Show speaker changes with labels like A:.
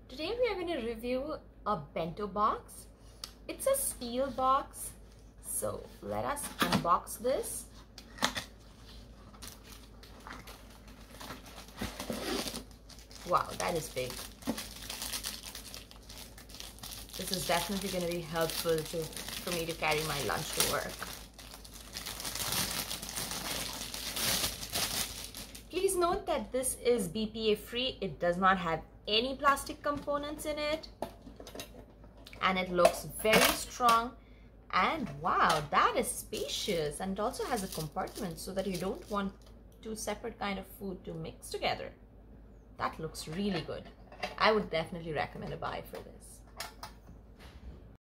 A: Today we are going to review a bento box. It's a steel box, so let us unbox this. Wow, that is big. This is definitely going to be helpful for me to carry my lunch to work. Please note that this is BPA free. It does not have any plastic components in it, and it looks very strong. And wow, that is spacious, and it also has a compartment so that you don't want two separate kind of food to mix together. That looks really good. I would definitely recommend a buy for this.